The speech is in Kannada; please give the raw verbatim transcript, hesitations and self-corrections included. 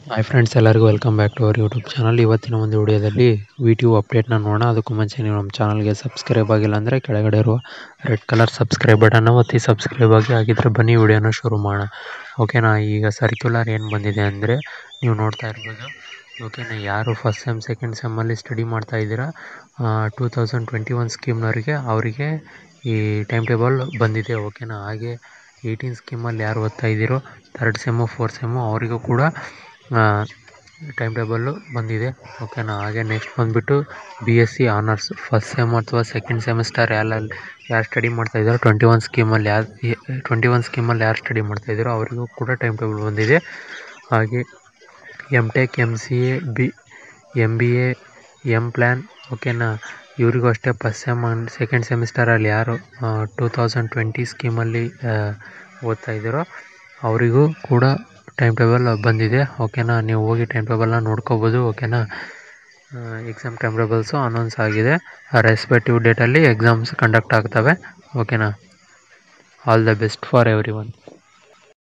ಹಾಯ್ ಫ್ರೆಂಡ್ಸ್, ಎಲ್ಲರಿಗೂ welcome back to our YouTube channel. ಇವತ್ತಿನ ಒಂದು ವಿಡಿಯೋದಲ್ಲಿ ವಿ ಟಿ ಯು ಅಪ್ಡೇಟ್ನ ನೋಡೋಣ. ಅದಕ್ಕೂ ಮುಂಚೆ ನೀವು ನಮ್ಮ ಚಾನಲ್ಗೆ ಸಬ್ಸ್ಕ್ರೈಬ್ ಆಗಿಲ್ಲ ಅಂದರೆ ಕೆಳಗಡೆ ಇರುವ ರೆಡ್ ಕಲರ್ ಸಬ್ಸ್ಕ್ರೈಬ್ ಬಟನ್ನ ಒತ್ತಿ ಸಬ್ಸ್ಕ್ರೈಬ್ ಆಗಿ. ಆಗಿದ್ದರೆ ಬನ್ನಿ ವಿಡಿಯೋನ ಶುರು ಮಾಡೋಣ. ಓಕೆನಾ, ಈಗ ಸರ್ಕ್ಯುಲರ್ ಏನು ಬಂದಿದೆ ಅಂದರೆ ನೀವು ನೋಡ್ತಾ ಇರ್ಬೋದು. ಓಕೆನಾ, ಯಾರು ಫಸ್ಟ್ ಸೆಮ್ ಸೆಕೆಂಡ್ ಸೆಮ್ಮಲ್ಲಿ ಸ್ಟಡಿ ಮಾಡ್ತಾ ಇದ್ದೀರಾ ಟೂ ತೌಸಂಡ್ ಟ್ವೆಂಟಿ ಒನ್ ಸ್ಕೀಮ್ನವರಿಗೆ ಅವರಿಗೆ ಈ ಟೈಮ್ ಟೇಬಲ್ ಬಂದಿದೆ. ಓಕೆನಾ, ಹಾಗೆ ಏಯ್ಟೀನ್ ಸ್ಕೀಮಲ್ಲಿ ಯಾರು ಓದ್ತಾ ಇದ್ದೀರೋ ಥರ್ಡ್ ಸೆಮ್ಮು ಫೋರ್ತ್ ಸೆಮ್ಮು ಅವರಿಗೂ ಕೂಡ ಟೈಮ್ ಟೇಬಲ್ಲು ಬಂದಿದೆ. ಓಕೆನಾ, ಹಾಗೆ ನೆಕ್ಸ್ಟ್ ಬಂದುಬಿಟ್ಟು B S C honours first sem ಅಥವಾ ಸೆಕೆಂಡ್ ಸೆಮಿಸ್ಟರ್ ಯಾರಲ್ಲಿ ಯಾರು ಸ್ಟಡಿ ಮಾಡ್ತಾ ಇದ್ದಾರೋ ಟ್ವೆಂಟಿ ಒನ್ ಸ್ಕೀಮಲ್ಲಿ ಯಾರು ಟ್ವೆಂಟಿ ಒನ್ ಸ್ಕೀಮಲ್ಲಿ ಯಾರು ಸ್ಟಡಿ ಮಾಡ್ತಾ ಇದ್ದಾರೋ ಅವರಿಗೂ ಕೂಡ ಟೈಮ್ ಟೇಬಲ್ ಬಂದಿದೆ. ಹಾಗೆ M tech, M C A, B M B A, M plan, ಓಕೆನಾ, ಇವರಿಗೂ ಅಷ್ಟೇ ಫಸ್ಟ್ ಸೆಮ್ ಆ್ಯಂಡ್ ಸೆಕೆಂಡ್ ಸೆಮಿಸ್ಟರಲ್ಲಿ ಯಾರು ಟೂ ತೌಸಂಡ್ ಟ್ವೆಂಟಿ ಸ್ಕೀಮಲ್ಲಿ ಓದ್ತಾ ಇದ್ದಾರೋ ಅವರಿಗೂ ಕೂಡ ಟೈಮ್ ಟೇಬಲ್ ಬಂದಿದೆ. ಓಕೆನಾ, ನೀವು ಹೋಗಿ ಟೈಮ್ ಟೇಬಲ್ನ ನೋಡ್ಕೋಬೋದು. ಓಕೆನಾ, ಎಕ್ಸಾಮ್ ಟೈಮ್ ಟೇಬಲ್ಸು ಅನೌನ್ಸ್ ಆಗಿದೆ. ರೆಸ್ಪೆಕ್ಟಿವ್ ಡೇಟಲ್ಲಿ ಎಕ್ಸಾಮ್ಸ್ ಕಂಡಕ್ಟ್ ಆಗ್ತವೆ. ಓಕೆನಾ, all the best for every one.